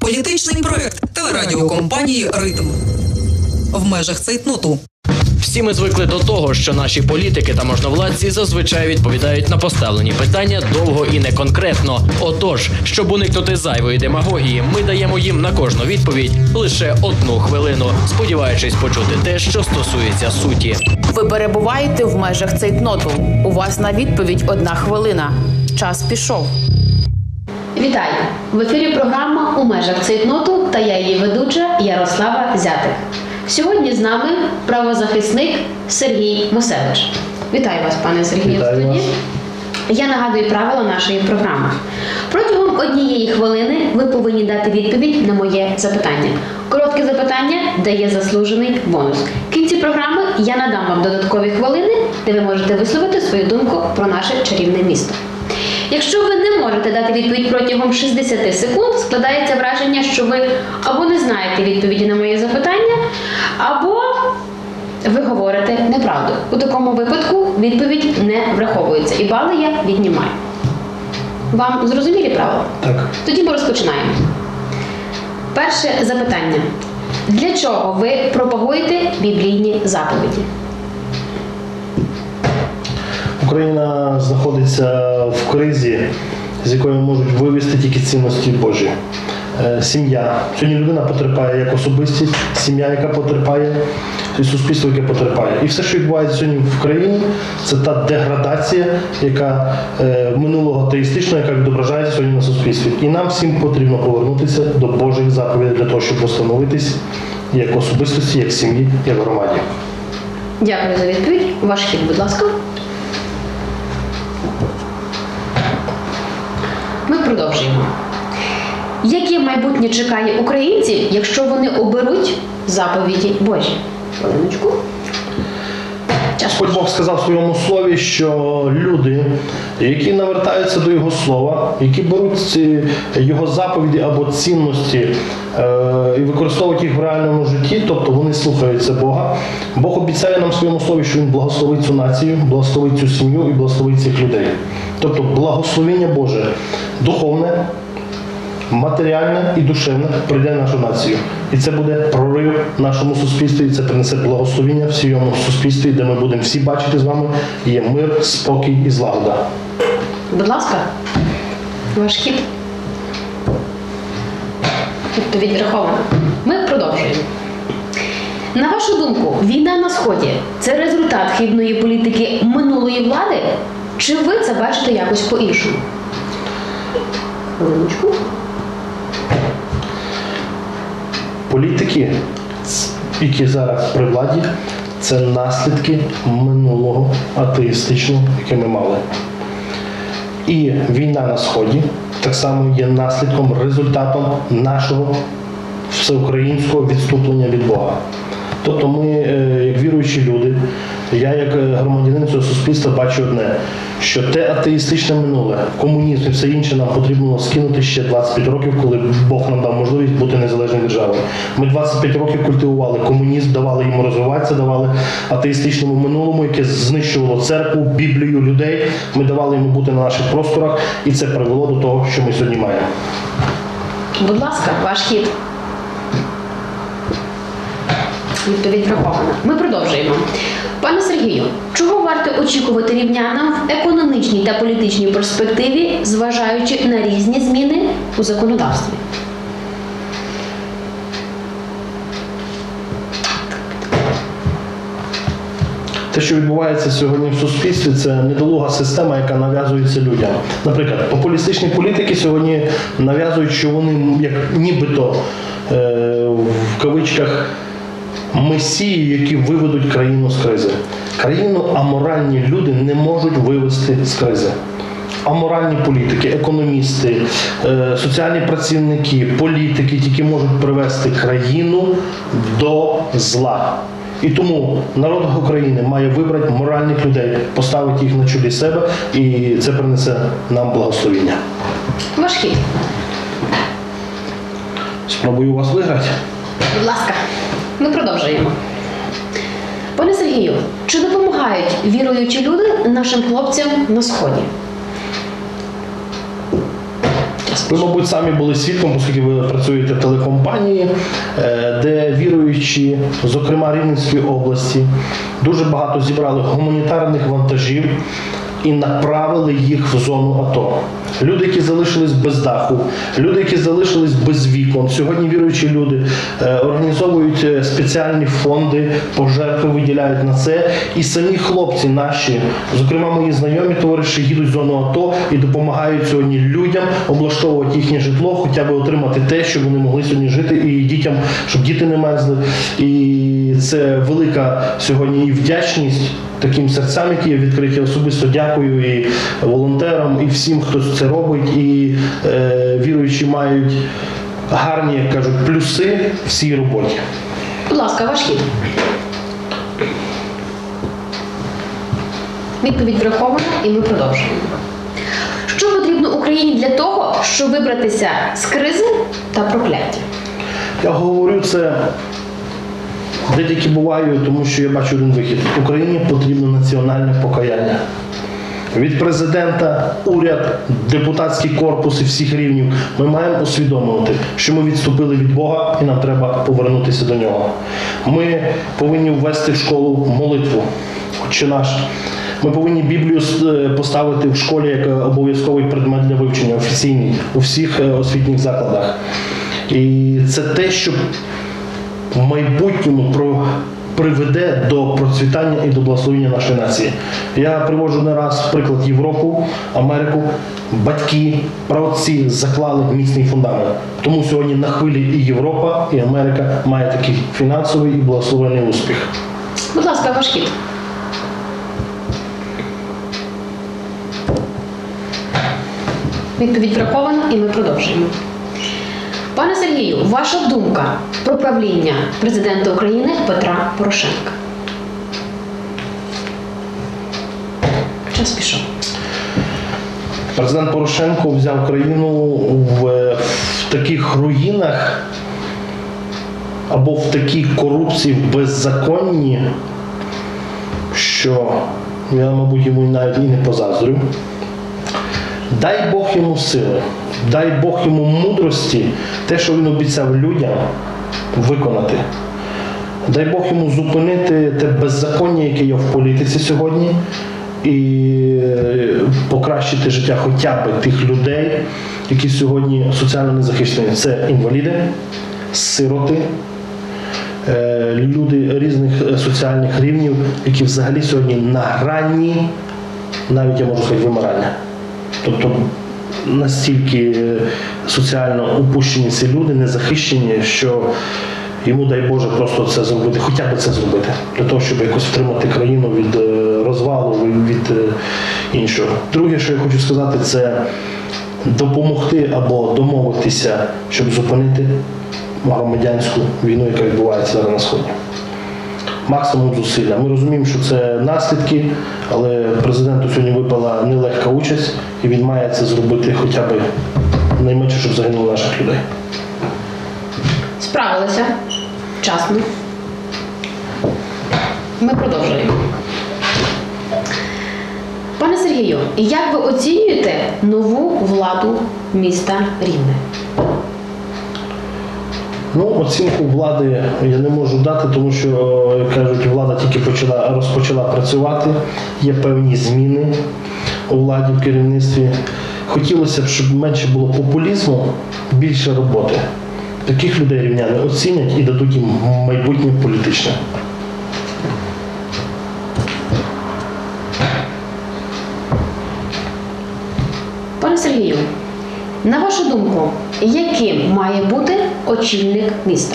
Політичний проект телерадіокомпанії «Ритм». В межах цейтноту. Всі ми звикли до того, що наші політики та можновладці зазвичай відповідають на поставлені питання довго і не конкретно. Отож, щоб уникнути зайвої демагогії, ми даємо їм на кожну відповідь лише 1 хвилину, сподіваючись почути те, що стосується суті. Ви перебуваєте в межах цейтноту. У вас на відповідь 1 хвилина. Час пішов. Вітаю! В ефірі програма «У межах цейтноту» та я її ведуча Ярослава Зятик. Сьогодні з нами правозахисник Сергій Мусевич. Вітаю вас, пане Сергію, в студії. Я нагадую правила нашої програми. Протягом 1 хвилини ви повинні дати відповідь на моє запитання. Коротке запитання дає заслужений бонус. В кінці програми я надам вам додаткові хвилини, де ви можете висловити свою думку про наше чарівне місто. Якщо ви не можете дати відповідь протягом 60 секунд, складається враження, що ви або не знаєте відповіді на моє запитання, або ви говорите неправду. У такому випадку відповідь не враховується, і бали я віднімаю. Вам зрозумілі правила? Так. Тоді ми розпочинаємо. Перше запитання. Для чого ви пропагуєте біблійні заповіді? Україна знаходиться в кризі, з якої можуть вивести тільки цінності Божі. Сім'я. Сьогодні людина потерпає як особистість, сім'я, яка потерпає, і суспільство, яке потерпає. І все, що відбувається сьогодні в країні, це та деградація, яка минулого атеїстичного, яка відображається сьогодні на суспільстві. І нам всім потрібно повернутися до Божих заповідей для того, щоб встановитись як особистості, як сім'ї, як громаді. Дякую за відповідь. Ваш хід, будь ласка. Ми продовжуємо. Яке майбутнє чекає українців, якщо вони оберуть заповіді Божі? Хвилиночку. Господь Бог сказав в своєму слові, що люди, які навертаються до Його слова, які беруть ці Його заповіді або цінності і використовують їх в реальному житті, тобто вони слухаються Бога, Бог обіцяє нам в своєму слові, що Він благословить цю націю, благословить цю сім'ю і благословить цих людей. Тобто благословення Боже духовне, матеріальне і душевне прийде в нашу націю. І це буде прорив в нашому суспільстві, і це принесе благословення всьому суспільстві, де ми будемо всі бачити з вами, є мир, спокій і злагода. Будь ласка, ваш хід. Відповідь врахована. Ми продовжуємо. На вашу думку, війна на Сході – це результат хибної політики минулої влади? Чи ви це бачите якось по-іншому? Хвилиночку. Політики, які зараз при владі, це наслідки минулого атеїстичного, яке ми мали. І війна на Сході так само є наслідком, результатом нашого всеукраїнського відступлення від Бога. Тобто ми, як віруючі люди, я як громадянин цього суспільства бачу одне, що те атеїстичне минуле, комунізм і все інше нам потрібно було скинути ще 25 років, коли Бог нам дав можливість бути незалежною державою. Ми 25 років культивували комунізм, давали йому розвиватися, давали атеїстичному минулому, яке знищувало церкву, Біблію, людей. Ми давали йому бути на наших просторах, і це привело до того, що ми сьогодні маємо. Будь ласка, ваш хід. Відповідь врахована. Ми продовжуємо. Пане Сергію, чого варто очікувати рівнянам в економічній та політичній перспективі, зважаючи на різні зміни у законодавстві? Те, що відбувається сьогодні в суспільстві, це недолуга система, яка нав'язується людям. Наприклад, популістичні політики сьогодні нав'язують, що вони як нібито в кавичках месії, які виведуть країну з кризи. Країну аморальні люди не можуть вивести з кризи. Аморальні політики, економісти, соціальні працівники, політики тільки можуть привести країну до зла. І тому народ України має вибрати моральних людей, поставити їх на чолі себе, і це принесе нам благословення. Ваш хід. Спробую вас виграти. Будь ласка. Ми продовжуємо. Пане Сергію, чи допомагають віруючі люди нашим хлопцям на Сході? Час Ви, мабуть, самі були свідком, оскільки ви працюєте в телекомпанії, де віруючі, зокрема Рівненської області, дуже багато зібрали гуманітарних вантажів і направили їх в зону АТО. Люди, які залишились без даху, люди, які залишились без вікон. Сьогодні віруючі люди організовують спеціальні фонди, пожертви виділяють на це. І самі хлопці наші, зокрема мої знайомі товариші, їдуть в зону АТО і допомагають сьогодні людям облаштовувати їхнє житло, хоча б отримати те, щоб вони могли сьогодні жити, і дітям, щоб діти не мерзли. І це велика сьогодні і вдячність таким серцям, які є відкриті. Особисто дякую і волонтерам, і всім, хто це робить. І віруючі мають гарні, як кажуть, плюси в цій роботі. Будь ласка, ваш хід. Відповідь врахована, і ми продовжуємо. Що потрібно Україні для того, щоб вибратися з кризи та прокляття? Я говорю це де тільки буваю, тому що я бачу один вихід. Україні потрібно національне покаяння. Від президента, уряд, депутатський корпус і всіх рівнів ми маємо усвідомлювати, що ми відступили від Бога і нам треба повернутися до Нього. Ми повинні ввести в школу молитву, Отче наш. Ми повинні Біблію поставити в школі як обов'язковий предмет для вивчення, офіційний, у всіх освітніх закладах. І це те, що в майбутньому приведе до процвітання і до благословення нашої нації. Я приводжу не раз приклад Європу, Америку. Батьки, праотці заклали міцний фундамент. Тому сьогодні на хвилі і Європа, і Америка має такий фінансовий і благословений успіх. Будь ласка, ваш хід. Відповідь врахована, і ми продовжуємо. Пане Сергію, ваша думка про правління президента України Петра Порошенка? Час пішов. Президент Порошенко взяв країну в таких руїнах або в такій корупції, в беззаконні, що я, мабуть, йому навіть і не позаздрю. Дай Бог йому сили, дай Бог йому мудрості, те, що він обіцяв людям, виконати. Дай Бог йому зупинити те беззаконня, яке є в політиці сьогодні, і покращити життя хоча б тих людей, які сьогодні соціально незахищені. Це інваліди, сироти, люди різних соціальних рівнів, які взагалі сьогодні на грані, навіть я можу сказати, вимирання. Тобто настільки соціально упущені ці люди, незахищені, що йому, дай Боже, просто це зробити, хоча б це зробити, для того, щоб якось втримати країну від розвалу, від іншого. Друге, що я хочу сказати, це допомогти або домовитися, щоб зупинити громадянську війну, яка відбувається зараз на Сході. Максимум зусилля. Ми розуміємо, що це наслідки, але президенту сьогодні випала нелегка участь, і він має це зробити хоча б найменше, щоб загинуло наших людей. Справилися. Вчасно. Ми продовжуємо. Пане Сергію, як ви оцінюєте нову владу міста Рівне? Оцінку влади я не можу дати, тому що, як кажуть, влада тільки розпочала працювати, є певні зміни у владі, в керівництві. Хотілося б, щоб менше було популізму, більше роботи. Таких людей рівняни оцінять і дадуть їм майбутнє політичне. Пане Сергію, на вашу думку, яким має бути очільник міста?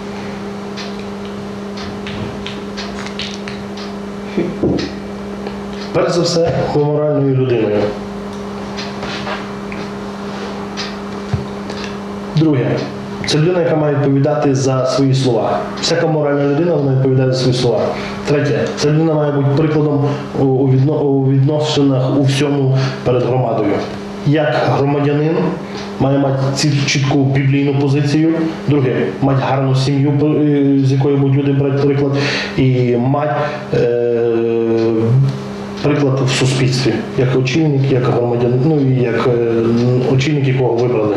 Перш за все, моральною людиною. Друге, це людина, яка має відповідати за свої слова. Всяка моральна людина, вона відповідає за свої слова. Третє, ця людина має бути прикладом у відносинах у всьому перед громадою. Як громадянин має мати чітку біблійну позицію. Друге, мати гарну сім'ю, з якої будуть люди брати приклад. І мати приклад в суспільстві, як очільник, як громадянин, ну і як очільник, якого вибрали.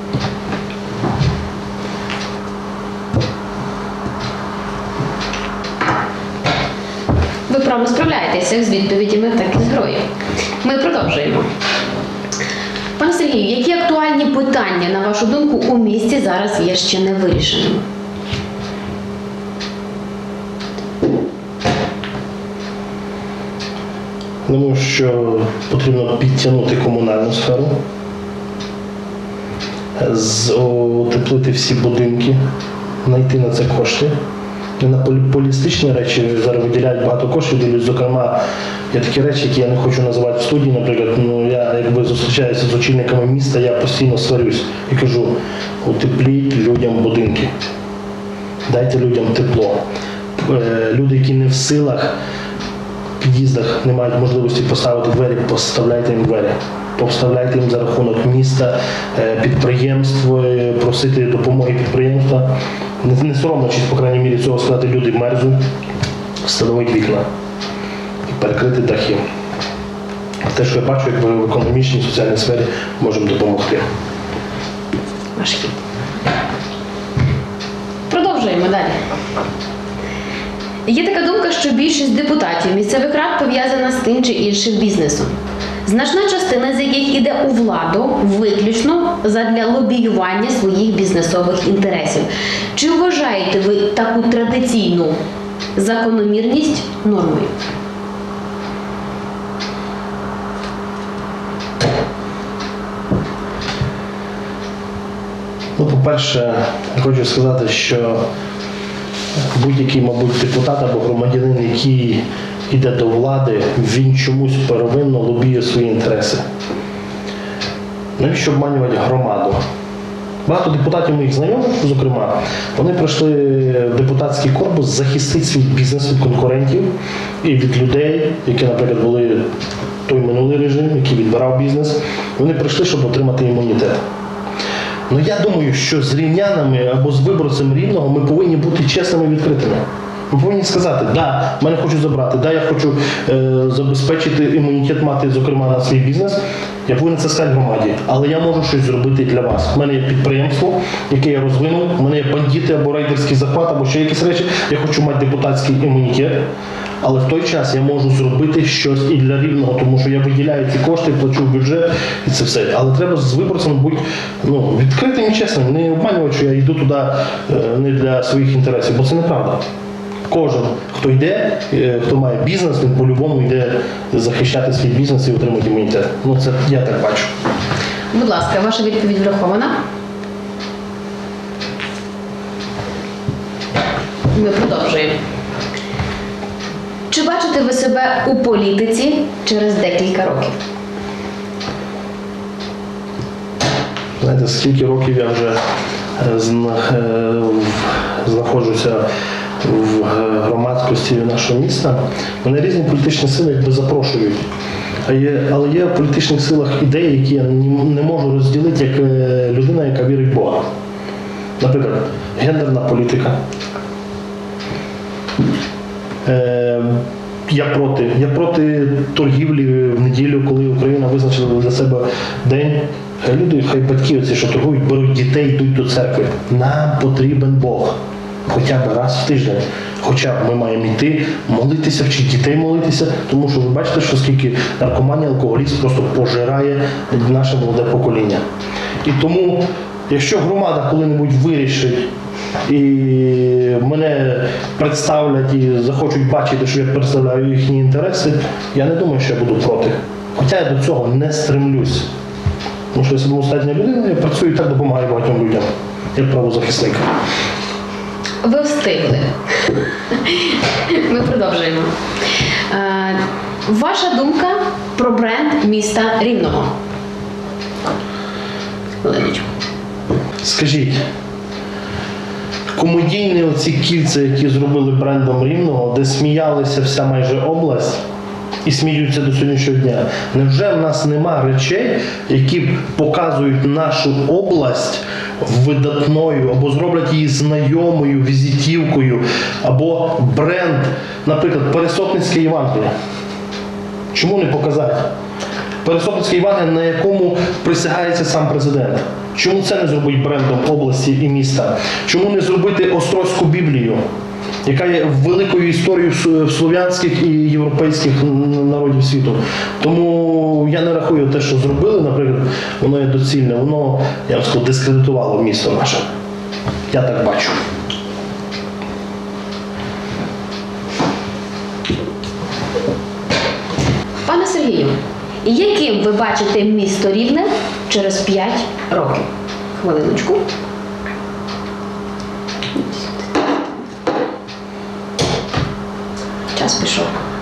Ви правильно справляєтеся як з відповідями, так і з грою. Ми продовжуємо. Пане Сергію, які актуальні питання, на вашу думку, у місті зараз є ще не вирішеними? Думаю, що потрібно підтягнути комунальну сферу, утеплити всі будинки, знайти на це кошти. І на політичні речі зараз виділяють багато коштів. Зокрема, є такі речі, які я не хочу називати в студії. Наприклад, я якби зустрічаюся з очільниками міста, я постійно сварюсь і кажу: утепліть людям будинки, дайте людям тепло. Люди, які не в силах, в під'їздах не мають можливості поставити двері, поставляйте їм двері. Поставляйте їм за рахунок міста, підприємств, просити допомоги підприємства. Не соромлячись, по крайній мірі, цього сказати, люди мерзнуть, встановити вікна і перекрити дахи. Те, що я бачу, як в економічній, соціальній сфері можемо допомогти. Ваш хід. Продовжуємо далі. Є така думка, що більшість депутатів місцевих рад пов'язана з тим чи іншим бізнесом. Значна частина з яких іде у владу виключно задля лобіювання своїх бізнесових інтересів. Чи вважаєте ви таку традиційну закономірність нормою? По-перше, хочу сказати, що будь-який, мабуть, депутат або громадянин, який йде до влади, він чомусь первинно лобіє свої інтереси. Навіщо обманювати громаду? Багато депутатів моїх знайомих, зокрема, вони прийшли в депутатський корпус захистити свій бізнес від конкурентів і від людей, які, наприклад, були той минулий режим, який відбирав бізнес. Вони прийшли, щоб отримати імунітет. Ну, я думаю, що з рівнянами або з виборцем Рівного ми повинні бути чесними і відкритими. Ми повинні сказати: да, мене хочуть забрати, да, я хочу забезпечити імунітет, мати, зокрема, на свій бізнес. Я повинен це сказати громаді, але я можу щось зробити для вас. У мене є підприємство, яке я розвинув, у мене є бандити або рейдерський захват, або ще якісь речі. Я хочу мати депутатський імунітет, але в той час я можу зробити щось і для Рівного, тому що я виділяю ці кошти, плачу в бюджет і це все. Але треба з виборцями бути відкритим і чесним, не обманювати, що я йду туди не для своїх інтересів, бо це неправда. Кожен, хто йде, хто має бізнес, він по-любому йде захищати свій бізнес і отримати імунітет. Це я так бачу. Будь ласка, ваша відповідь врахована. Ми продовжуємо. Чи бачите ви себе у політиці через декілька років? Знаєте, скільки років я вже знаходжуся в громадськості нашого міста, мене різні політичні сили якби запрошують. Але є в політичних силах ідеї, які я не можу розділити як людина, яка вірить в Бога. Наприклад, гендерна політика. Я проти торгівлі в неділю, коли Україна визначила для себе день. Люди, хай батьки оці, що торгують, беруть дітей, йдуть до церкви. Нам потрібен Бог. Хоча б раз в тиждень. Хоча б ми маємо йти, молитися, вчити дітей молитися, тому що ви бачите, що скільки наркоманія, алкоголізм просто пожирає наше молоде покоління. І тому, якщо громада коли-небудь вирішить і мене представлять і захочуть бачити, що я представляю їхні інтереси, я не думаю, що я буду проти. Хоча я до цього не стремлюсь. Тому що я самодостатня людина, я працюю і так допомагаю багатьом людям, як правозахисник. Ви встигли. Ми продовжуємо. Ваша думка про бренд міста Рівного? Хвилиночку. Скажіть, комедійні оці кільця, які зробили брендом Рівного, де сміялися вся майже область і сміються до сьогоднішнього дня, невже в нас нема речей, які показують нашу область видатною, або зроблять її знайомою, візитівкою, або бренд, наприклад, Пересопницьке Євангеліє. Чому не показати Пересопницьке Євангеліє, на якому присягається сам президент? Чому це не зробити брендом області і міста? Чому не зробити Острозьку Біблію, яка є великою історією слов'янських і європейських народів світу? Тому я не рахую те, що зробили, наприклад, воно є доцільне, воно, я б сказав, дискредитувало місто наше. Я так бачу. Пане Сергію, яким ви бачите місто Рівне через 5 років? Хвилиночку. Час пішов.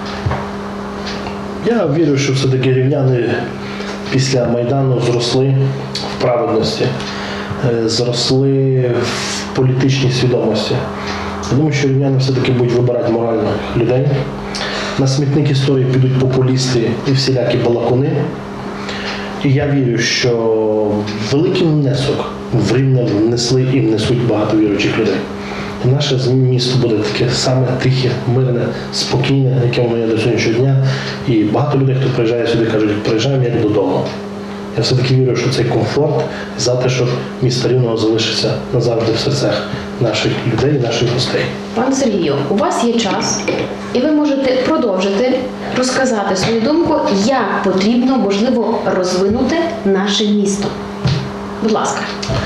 Я вірю, що все-таки рівняни після Майдану зросли в праведності, зросли в політичній свідомості. Я думаю, що рівняни все-таки будуть вибирати моральних людей. На смітник історії підуть популісти і всілякі балакуни. І я вірю, що великий внесок в Рівне внесли і внесуть багато віруючих людей. І наше місто буде таке саме тихе, мирне, спокійне, яке воно є до сьогоднішнього дня. І багато людей, хто приїжджає сюди, кажуть, приїжджаємо як додому. Я все-таки вірю, що цей комфорт, затишок міста Рівного залишиться назавжди в серцях наших людей і наших гостей. Пане Сергію, у вас є час, і ви можете продовжити розказати свою думку, як потрібно, можливо, розвинути наше місто. Будь ласка.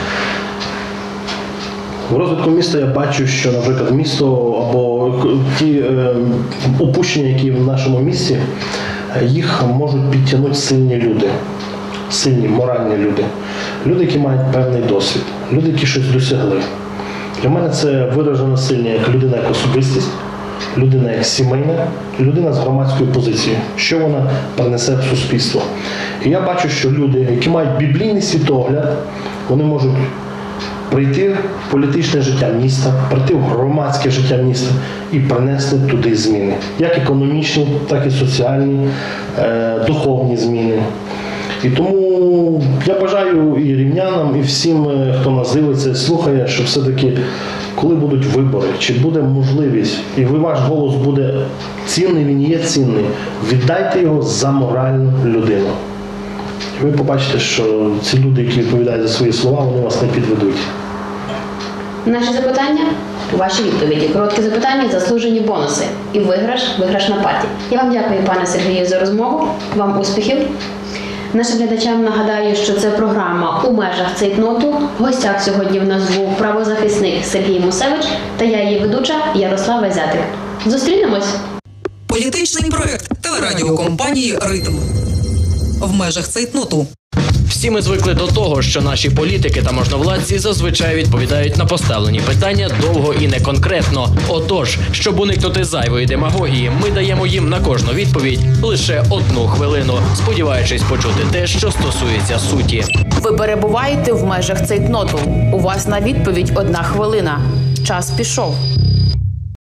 В розвитку міста я бачу, що, наприклад, місто або ті упущення, які в нашому місті, їх можуть підтягнути сильні люди, сильні моральні люди, люди, які мають певний досвід, люди, які щось досягли. Для мене це виражено сильно як людина, як особистість, людина як сімейна, людина з громадською позицією, що вона принесе в суспільство. І я бачу, що люди, які мають біблійний світогляд, вони можуть прийти в політичне життя міста, прийти в громадське життя міста і принести туди зміни. Як економічні, так і соціальні, духовні зміни. І тому я бажаю і рівнянам, і всім, хто нас дивиться і слухає, що все-таки, коли будуть вибори, чи буде можливість, і ваш голос буде цінний, він є цінний, віддайте його за моральну людину. І ви побачите, що ці люди, які відповідають за свої слова, вони вас не підведуть. Наші запитання, ваші відповіді. Короткі запитання, заслужені бонуси. І виграш на парті. Я вам дякую, пане Сергію, за розмову. Вам успіхів. Нашим глядачам нагадаю, що це програма «У межах цейтноту». В гостях сьогодні в нас був правозахисник Сергій Мусевич та я, її ведуча Ярослава Зятик. Зустрінемось! Політичний проект телерадіокомпанії «Ритм». В межах цейтноту. Всі ми звикли до того, що наші політики та можновладці зазвичай відповідають на поставлені питання довго і не конкретно. Отож, щоб уникнути зайвої демагогії, ми даємо їм на кожну відповідь лише 1 хвилину, сподіваючись почути те, що стосується суті. Ви перебуваєте в межах цейтноту. У вас на відповідь 1 хвилина. Час пішов.